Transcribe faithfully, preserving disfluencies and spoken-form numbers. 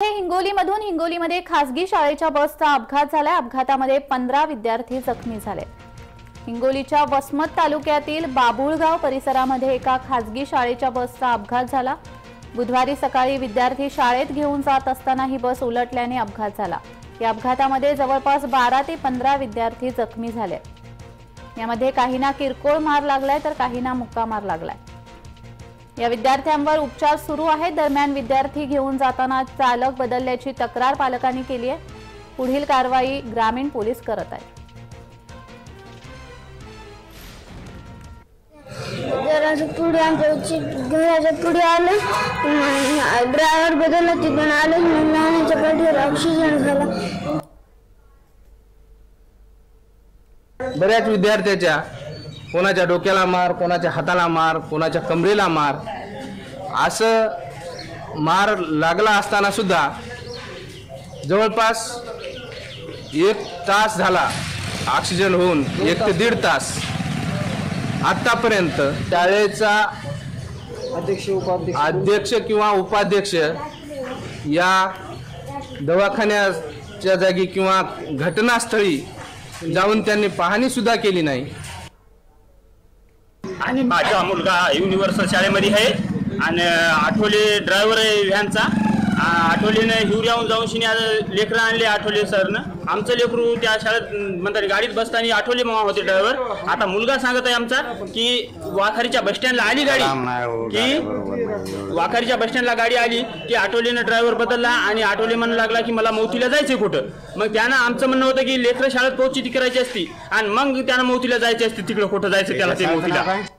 हिंगोलीमधून हिंगोलीमध्ये खासगी शाळेच्या बसचा अपघात झालाय। अपघातामध्ये पंधरा विद्यार्थी जखमी झाले। हिंगोलीच्या वसमत तालुक्यातील बाबुळगाव परिसरामध्ये एका खासगी शाळेच्या बसचा अपघात झाला। बुधवारी सकाळी विद्यार्थी शाळेत घेऊन जात असताना ही बस उलटल्याने अपघात झाला। या अपघातामध्ये जवळपास बारा ते पंधरा विद्यार्थी जखमी झाले। यामध्ये काहींना किरकोळ मार लागलाय तर काहींना मुक्का मार लागलाय। या विद्यार्थ्यांवर उपचार सुरू आहेत। दरम्यान विद्यार्थी घेऊन जाताना चालक बदलल्याची तक्रार पालकांनी केली आहे। पुढील कारवाई ग्रामीण पोलीस करत आहेत। जरा पुढे आमच्या घराच्या पुढे आलं, ड्रायव्हर बदलला, तिथून आलं, लहानाच्या पाठीवर ऑक्सिजन झाला। बऱ्याच विद्यार्थ्याच्या कोणाच्या डोक्याला मार, कोणाच्या हाताला मार, कोणाच्या कमरेला मार, असं मार लागला असताना सुद्धा जवळपास एक तास झाला ऑक्सिजन होऊन, एक ते दीड तास आतापर्यंत शाळेचा अध्यक्ष उपाध्यक्ष अध्यक्ष किंवा उपाध्यक्ष या दवाखान्याच्या जागी किंवा घटनास्थळी जाऊन त्यांनी पाहणी सुद्धा केली नाही। आणि माझा मुलगा युनिव्हर्सल शाळेमध्ये आहे आणि आठवले ड्रायव्हर आहे व्हॅनचा। आठवलेनं हिवऱ्याहून जाऊन शिनी लेकरं आणले आठवले सरनं। आमचं लेकरू त्या शाळेत म्हणतात गाडीत बसताना आठवले मामा होते ड्रायव्हर। आता मुलगा सांगत आहे आमचा की वाखारीच्या बसस्टँडला आली गाडी, की वाखारीच्या बसस्टँडला गाडी आली की आठवलेनं ड्रायव्हर बदलला आणि आठवले म्हणू लागला की मला मौतीला जायचे कुठं। मग त्यानं आमचं म्हणणं होतं की लेकरं शाळेत पोहोचची ती करायची असती आणि मग त्यानं मौतीला जायची असती, तिकडं कुठं जायचं त्याला ते मौतीला।